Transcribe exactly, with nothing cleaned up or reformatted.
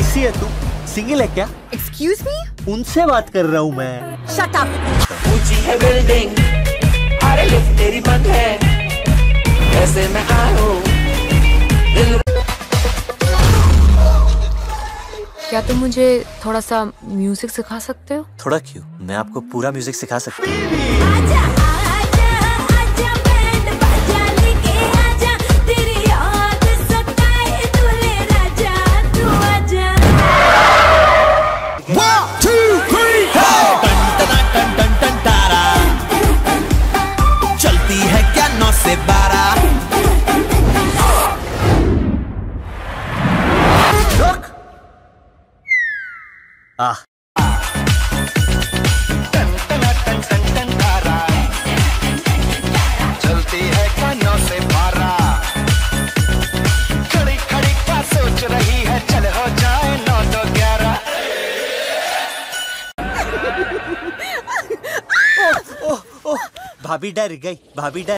कैसी है तू? सिंगल है क्या? Excuse me? उनसे बात कर रहा हूँ मैं। Shut up. ऊंची है बिल्डिंग, अरे लिफ्ट तेरी बंद है, कैसे मैं आऊं? क्या तुम मुझे थोड़ा सा म्यूजिक सिखा सकते हो? थोड़ा क्यों, मैं आपको पूरा म्यूजिक सिखा सकता हूँ। आजा आजा आजा बैंड बाजा लेके आजा, तेरी याद सताए दूल्हे राजा, तू आजा। One, two, three, four. टन टना टन टन टन तारा, चलती है क्या नौ से बारह? रुक। आह। टन टना टन टन टन तारा, चलती है क्या नौ से बारह? खड़ी खड़ी क्या सोच रही है, चल हो जाए नौ तो ग्यारह। ओह ओह ओह, भाभी डर गई, भाभी डर